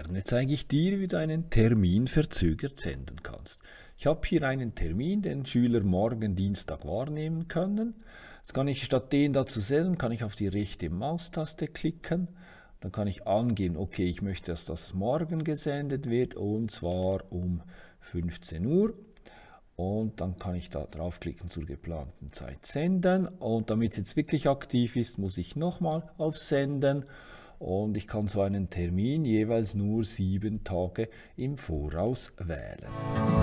Gerne zeige ich dir, wie du einen Termin verzögert senden kannst. Ich habe hier einen Termin, den Schüler morgen Dienstag wahrnehmen können. Jetzt kann ich statt den da zu senden, kann ich auf die rechte Maustaste klicken. Dann kann ich angeben, okay, ich möchte, dass das morgen gesendet wird und zwar um 15 Uhr. Und dann kann ich da draufklicken zur geplanten Zeit senden. Und damit es jetzt wirklich aktiv ist, muss ich nochmal auf Senden. Und ich kann so einen Termin jeweils nur 7 Tage im Voraus wählen.